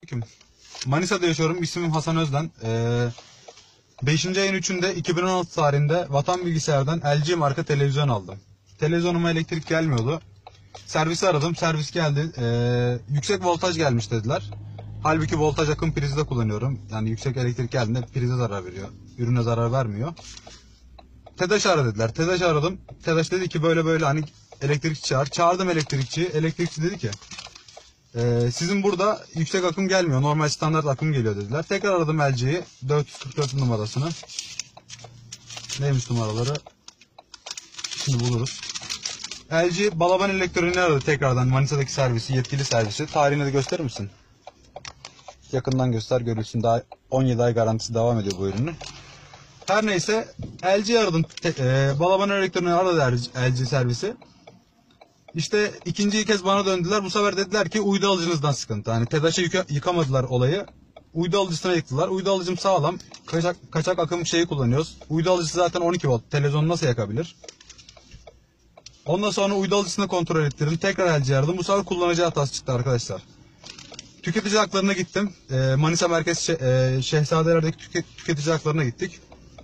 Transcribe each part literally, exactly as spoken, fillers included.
Manisa'da yaşıyorum. İsmim Hasan Özden. Ee, beşinci ayın üçünde iki bin on altı tarihinde Vatan Bilgisayar'dan L G marka televizyon aldım. Televizyonuma elektrik gelmiyordu. Servisi aradım. Servis geldi. Ee, yüksek voltaj gelmiş dediler. Halbuki voltaj akım prizi de kullanıyorum. Yani yüksek elektrik geldiğinde prize zarar veriyor. Ürüne zarar vermiyor. TEDAŞ ara dediler. TEDAŞ aradım. TEDAŞ dedi ki böyle böyle hani elektrikçi çağır. Çağırdım elektrikçiyi. Elektrikçi dedi ki Ee, sizin burada yüksek akım gelmiyor. Normal standart akım geliyor dediler. Tekrar aradım L G'yi. dört yüz kırk dört numarasını. Neymiş numaraları? Şimdi buluruz. L G Balaban Elektronik'i aradı tekrardan. Manisa'daki servisi, yetkili servisi. Tarihini de gösterir misin? Yakından göster görülsün. Daha on yedi ay garantisi devam ediyor bu ürünün. Her neyse L G'yi aradım. E, Balaban Elektronik'i aradı L G servisi. İşte ikinci kez bana döndüler. Bu sefer dediler ki uydu alıcınızdan sıkıntı. Hani TEDAŞ'a yıka, yıkamadılar olayı. Uydu alıcısına yıktılar. Uydu alıcım sağlam. Kaçak, kaçak akım şeyi kullanıyoruz. Uydu alıcısı zaten on iki volt. Televizyonu nasıl yakabilir? Ondan sonra uydu alıcısını kontrol ettirdim. Tekrar L G'yi aradım. Bu sefer kullanıcı hatası çıktı arkadaşlar. Tüketici haklarına gittim. Ee, Manisa Merkez Şe e, Şehzadelerdeki tüket tüketici haklarına gittik.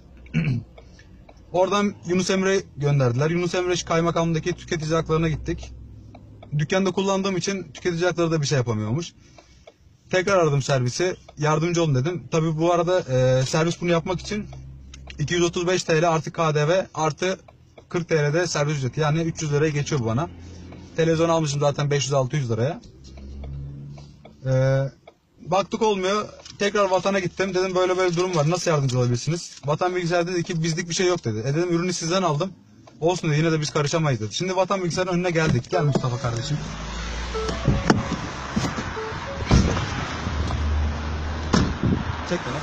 Oradan Yunus Emre gönderdiler. Yunus Emre Kaymakamlığındaki tüketici haklarına gittik. Dükkanda kullandığım için tüketici hakları da bir şey yapamıyormuş. Tekrar aradım servisi. Yardımcı olun dedim. Tabi bu arada e, servis bunu yapmak için iki yüz otuz beş TL artı K D V artı kırk TL'de servis ücreti. Yani üç yüz liraya geçiyor bu bana. Televizyon almışım zaten beş yüz altı yüz liraya. E, baktık olmuyor. Tekrar Vatan'a gittim. Dedim böyle böyle durum var. Nasıl yardımcı olabilirsiniz? Vatan Bilgisayar dedi ki bizlik bir şey yok dedi. E dedim ürünü sizden aldım. Olsun dedi. Yine de biz karışamayız dedi. Şimdi Vatan Bilgisayar'ın önüne geldik. Gel Mustafa kardeşim. Çek beni.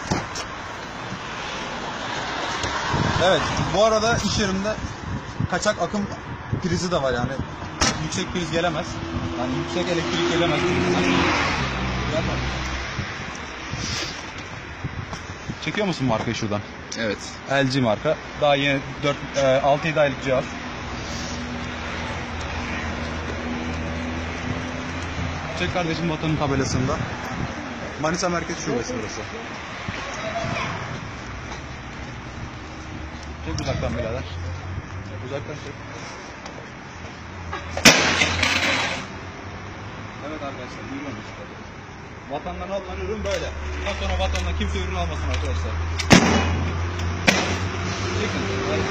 Evet. Bu arada iş yerimde kaçak akım prizi de var yani. Yüksek priz gelemez. Yani yüksek elektrik gelemez. Çekiyor musun markayı şuradan? Evet. L G marka. Daha yeni altı yedi aylık cihaz. Çek kardeşim Vatan'ın tabelasında. Manisa Merkez Şubesi burası. Çek uzaktan birader. Uzaktan çek. Evet arkadaşlar duyuyor musunuz? Vatandan alınan ürün böyle. Bundan sonra vatandan kimse ürün almasın arkadaşlar. Çekin.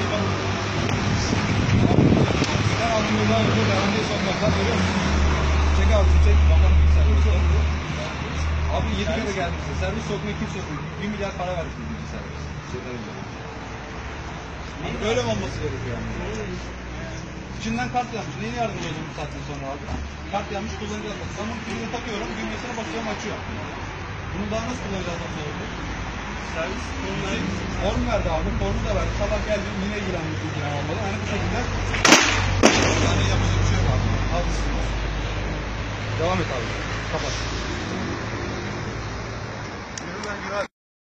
Ben aldım ürünü ürün garantiye sonuna görüyor musun? Çek abi çek. Vatanın bir servis. Abi yedi kere gelmişsin. Servis sokmaya kimse sokmuyor. bir milyar para vermişsin bir servis. Yani böyle mi olması gerekiyor yani? İçinden kart yanmış. Neyine yardımcı oldum bu saatten sonra abi? Kart yanmış kullanacağız. Ben bunu pilini takıyorum, düğmesine basıyorum, açıyor. Bunu daha nasıl kullanacağız nasıl oldu? Servis form verdi abi, formu da verdi. Sabah geldim yine ilgilenmiş ilgilen olmadı. Yani bu şekilde yani yapacak bir şey yok abi. Al. Devam et abi. Kapat.